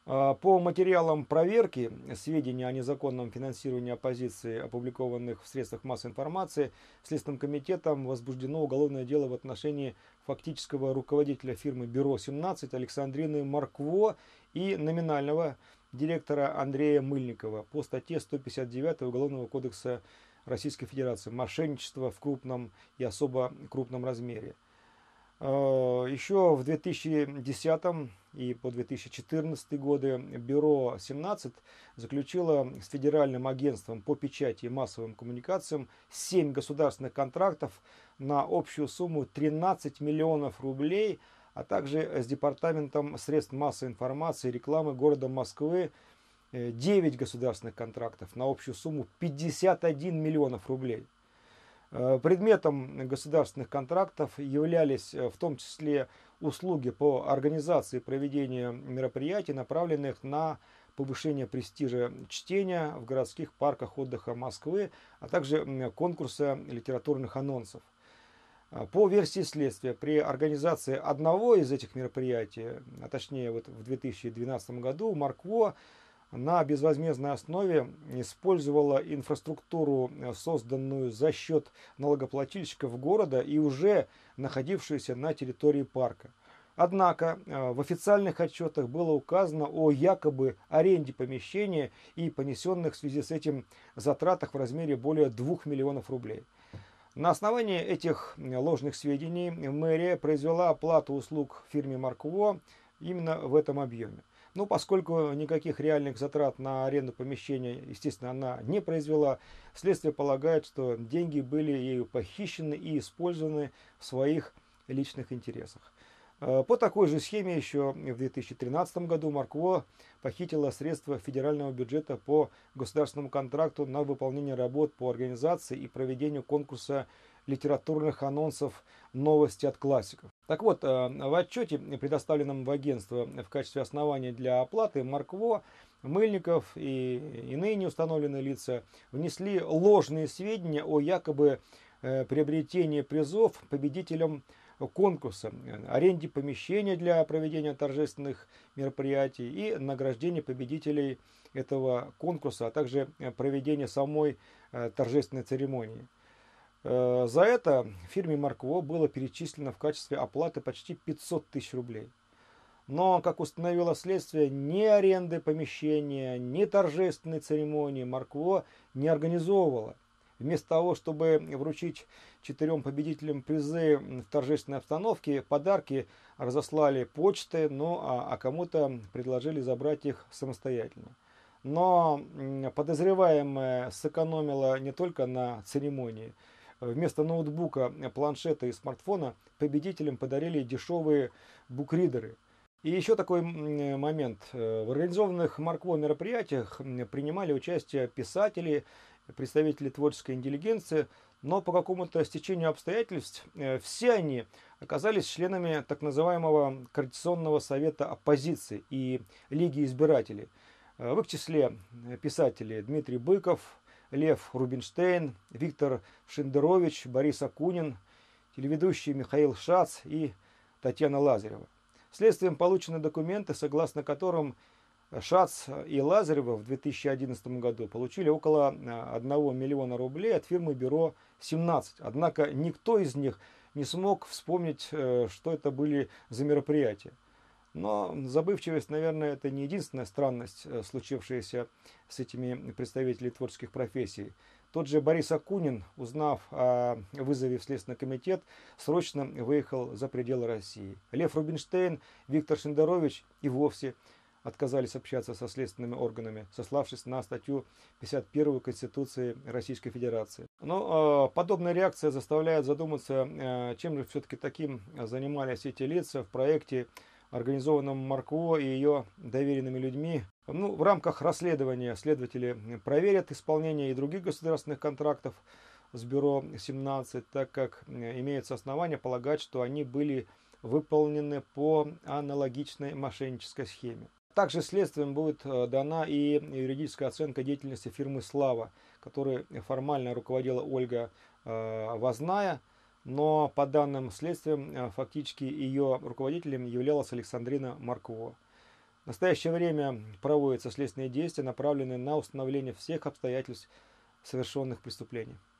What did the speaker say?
По материалам проверки сведений о незаконном финансировании оппозиции, опубликованных в средствах массовой информации, Следственным комитетом возбуждено уголовное дело в отношении фактического руководителя фирмы «Бюро-17» Александрины Маркво и номинального директора Андрея Мыльникова по статье 159 Уголовного кодекса Российской Федерации «Мошенничество в крупном и особо крупном размере». Еще в 2010 и по 2014 годы Бюро 17 заключило с Федеральным агентством по печати и массовым коммуникациям 7 государственных контрактов на общую сумму 13 миллионов рублей, а также с Департаментом средств массовой информации и рекламы города Москвы 9 государственных контрактов на общую сумму 51 миллионов рублей. Предметом государственных контрактов являлись в том числе услуги по организации и проведению мероприятий, направленных на повышение престижа чтения в городских парках отдыха Москвы, а также конкурса литературных анонсов. По версии следствия, при организации одного из этих мероприятий, а точнее вот в 2012 году, Маркво на безвозмездной основе использовала инфраструктуру, созданную за счет налогоплательщиков города и уже находившуюся на территории парка. Однако в официальных отчетах было указано о якобы аренде помещения и понесенных в связи с этим затратах в размере более 2 миллионов рублей. На основании этих ложных сведений мэрия произвела оплату услуг фирме Маркво именно в этом объеме. Но поскольку никаких реальных затрат на аренду помещения, естественно, она не произвела, следствие полагает, что деньги были ею похищены и использованы в своих личных интересах. По такой же схеме еще в 2013 году Маркво похитила средства федерального бюджета по государственному контракту на выполнение работ по организации и проведению конкурса литературных анонсов «Новости от классиков». Так вот, в отчете, предоставленном в агентство в качестве основания для оплаты, Маркво, Мыльников и иные неустановленные лица внесли ложные сведения о якобы приобретении призов победителям конкурса, аренде помещения для проведения торжественных мероприятий и награждении победителей этого конкурса, а также проведения самой торжественной церемонии. За это фирме Маркво было перечислено в качестве оплаты почти 500 тысяч рублей. Но, как установило следствие, ни аренды помещения, ни торжественной церемонии Маркво не организовывала. Вместо того, чтобы вручить 4 победителям призы в торжественной обстановке, подарки разослали почтой, а кому-то предложили забрать их самостоятельно. Но подозреваемая сэкономила не только на церемонии. Вместо ноутбука, планшета и смартфона победителям подарили дешевые букридеры. И еще такой момент. В организованных Маркво мероприятиях принимали участие писатели, представители творческой интеллигенции, но по какому-то стечению обстоятельств все они оказались членами так называемого Координационного совета оппозиции и Лиги избирателей. В их числе писатели Дмитрий Быков, Лев Рубинштейн, Виктор Шендерович, Борис Акунин, телеведущий Михаил Шац и Татьяна Лазарева. Следствием получены документы, согласно которым Шац и Лазарева в 2011 году получили около 1 миллиона рублей от фирмы Бюро 17. Однако никто из них не смог вспомнить, что это были за мероприятия. Но забывчивость, наверное, это не единственная странность, случившаяся с этими представителями творческих профессий. Тот же Борис Акунин, узнав о вызове в Следственный комитет, срочно выехал за пределы России. Лев Рубинштейн, Виктор Шендерович и вовсе отказались общаться со следственными органами, сославшись на статью 51 Конституции Российской Федерации. Но подобная реакция заставляет задуматься, чем же все-таки таким занимались эти лица в проекте, организованном Маркво и ее доверенными людьми. В рамках расследования следователи проверят исполнение и других государственных контрактов с Бюро 17, так как имеются основания полагать, что они были выполнены по аналогичной мошеннической схеме. Также следствием будет дана и юридическая оценка деятельности фирмы «Слава», которой формально руководила Ольга Возная, но по данным следствия фактически ее руководителем являлась Александрина Маркво. В настоящее время проводятся следственные действия, направленные на установление всех обстоятельств совершенных преступлений.